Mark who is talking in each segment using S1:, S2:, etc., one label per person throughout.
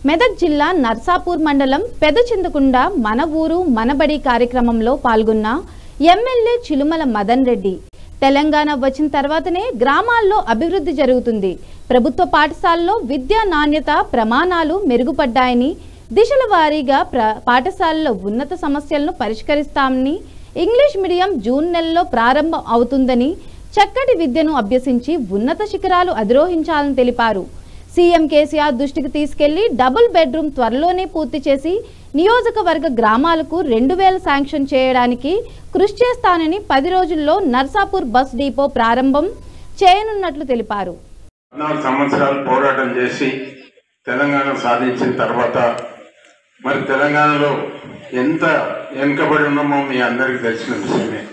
S1: మెదక్ జిల్లా నర్సాపూర్ మండలం పెదచింతకుండ మన ఊరు మనబడి కార్యక్రమంలో పాల్గొన్న ఎమ్మెల్యే చిలుమల మదన్ రెడ్డి తెలంగాణ వచ్చిన తర్వాతనే గ్రామాల్లో అభివృద్ధి జరుగుతుంది. ప్రభుత్వ పాఠశాలలో విద్యా నాణ్యత ప్రమాణాలు మెరుగుపడ్డాయని, దిశల వారీగా పాఠశాలలో ఉన్నత సమస్యలను పరిష్కరిస్తామని, ఇంగ్లీష్ మీడియం జూన్ నెలలో ప్రారంభం అవుతుందని, చక్కటి విద్యను అభ్యసించి ఉన్నత శిఖరాలు అధిరోహించాలని తెలిపారు. సీఎం కేసీఆర్ దృష్టికి తీసుకెళ్లి డబుల్ బెడ్రూమ్ త్వరలోనే పూర్తి చేసి నియోజకవర్గ గ్రామాలకు 2000 శాంక్షన్ చేయడానికి కృషి చేస్తానని 10 రోజుల్లో నర్సాపూర్ బస్ డిపో ప్రారంభం చేయనున్నట్లు తెలిపారు.
S2: 4 సంవత్సరాలు పోరాటం చేసి తెలంగాణ సాధించిన తర్వాత మరి తెలంగాణలో ఎంత వెనుకబడి ఉన్నామో మీ అందరికీ తెలిసిన విషయమే.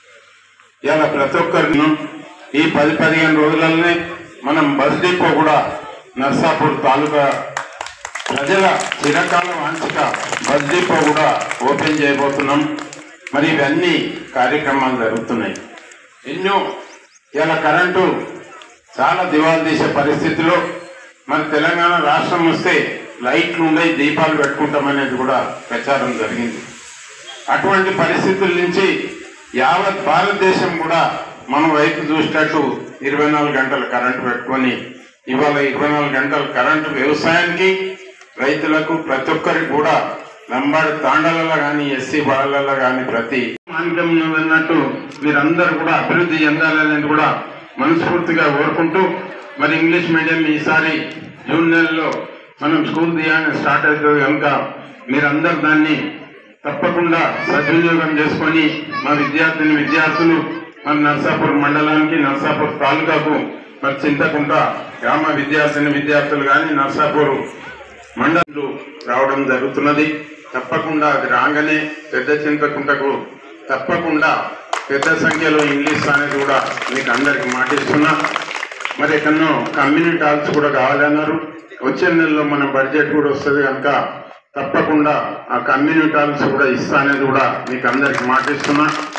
S2: ఇలా ప్రతి ఒక్కరిని ఈ 10-15 రోజులనే మనం బస్ డిపో కూడా నర్సాపూర్ తాలూకా ప్రజల చిరకాల వాంఛిక బస్ డిపో కూడా ఓపెన్ చేయబోతున్నాం. మరి ఇవన్నీ కార్యక్రమాలు జరుగుతున్నాయి. ఎన్నో ఇలా కరెంటు చాలా దివాలు తీసే పరిస్థితిలో మరి తెలంగాణ రాష్ట్రం వస్తే లైట్లు ఉన్నాయి, దీపాలు పెట్టుకుంటామనేది కూడా ప్రచారం జరిగింది. అటువంటి పరిస్థితుల నుంచి యావత్ భారతదేశం కూడా మన వైపు చూసేటట్టు 24 గంటలు కరెంటు పెట్టుకొని ఇవాళ 24 గంటలు కరెంటు వ్యవసాయానికి, రైతులకు, ప్రతి ఒక్కరికి కూడా లంబాడి తాండాలలో కానీ ఎస్సీ బాలలో కానీ ప్రతి మానికం అన్నట్టు మీరందరూ కూడా అభివృద్ధి చెందాలని కూడా మనస్ఫూర్తిగా కోరుకుంటూ మరి ఇంగ్లీష్ మీడియం ఈసారి జూన్ నెలలో మనం స్కూల్ తీయాలని స్టార్ట్ అవుతుంది కనుక మీరందరూ దాన్ని తప్పకుండా సద్వినియోగం చేసుకొని మా విద్యార్థులు మన నర్సాపూర్ మండలానికి, నర్సాపూర్ తాలూకాకు, మరి చింతకుంట గ్రామ విద్యార్థులు కానీ నర్సాపూర్ మండలు రావడం జరుగుతున్నది. తప్పకుండా అది రాగానే పెద్ద చింతకుంటకు తప్పకుండా పెద్ద సంఖ్యలో ఇంగ్లీష్ అనేది కూడా మీకు అందరికి మాటిస్తున్నా. మరి ఎక్కడో కమ్యూనిటీ హాల్స్ కూడా కావాలన్నారు. వచ్చే నెలలో మన బడ్జెట్ కూడా వస్తుంది కనుక తప్పకుండా ఆ కమ్యూనిటీ హాల్స్ కూడా ఇస్తా అనేది కూడా మీకు అందరికి మాటిస్తున్నా.